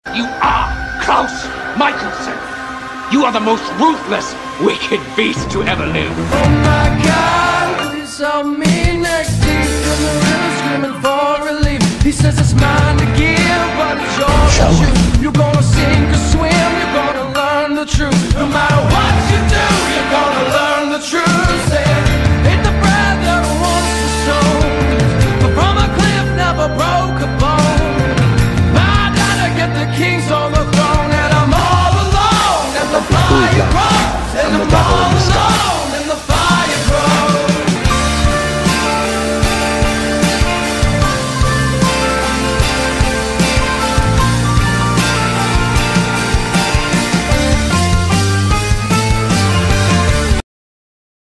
You are Klaus Michelson. You are the most ruthless, wicked beast to ever live. Oh my God, he saw me neck deep in the river screaming for relief. He says it's mine to give, but it's yours to choose. You're gonna sink or swim, you're gonna learn the truth. No matter